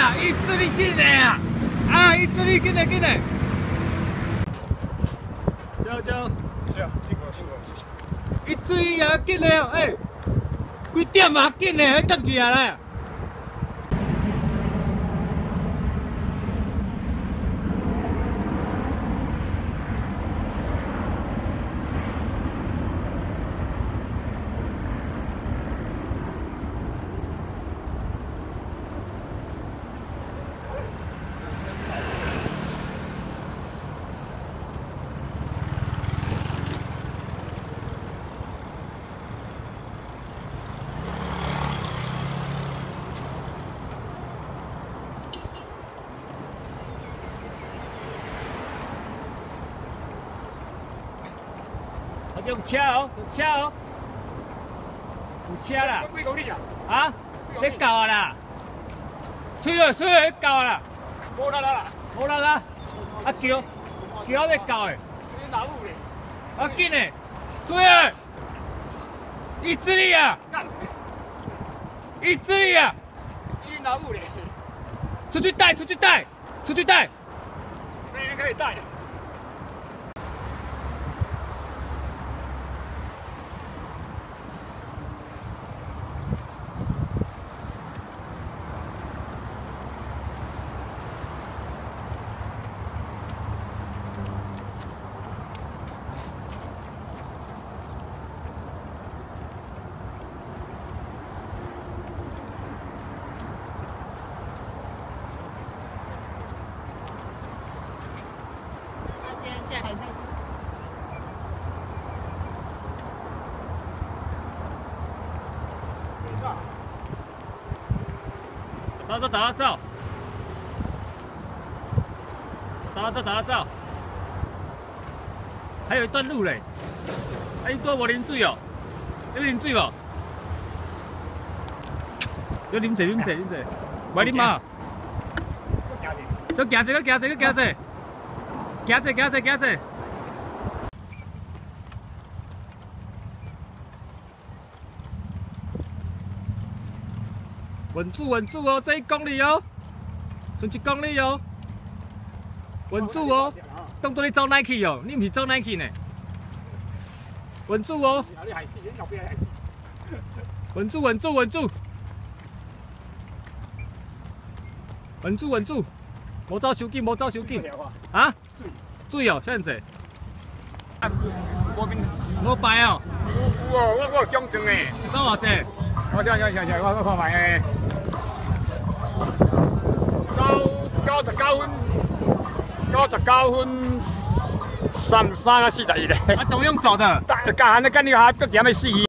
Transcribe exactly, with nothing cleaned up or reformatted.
啊，意志力紧的啊！啊，意志力紧的紧的。走走。 是啊，辛苦辛苦。 意志力啊，紧的哦，哎，几点啊？紧的，赶起来啦！ 用车哦，用车哦，有车啦。 几公里啊？ 啊，要到啊啦，吹了吹了要到啊啦。 无啦啦啦， 无啦啦，啊桥桥要到诶， 你哪路咧？ 啊紧诶，吹了，意志力啊，意志力啊， 你哪路咧？ 出去带，出去带，出去带。 那你可以带。 现在还在。 打照打照，打照打照，还有一段路嘞。啊，你多无啉水哦？要啉水无？要啉者啉者啉者，袂啉嘛？再行一个，行一个，行一个。 行者，行者，行者！稳住，稳住哦，剩一公里哦，剩一公里哦，稳住哦，当作你走 Nike 哦，你唔是走 Nike 呢？稳住哦，稳住，稳住，稳住，稳住，稳住，莫走手紧，莫走手紧，啊！ 水哦，现在。五百哦。 有哦，我我有奖状诶。 多少钱？ 我想想想想，我我看卖诶。九九十九分，九十九分三三啊四十一咧。 啊，怎么用走的？ 干干你干你下，搁点要死伊。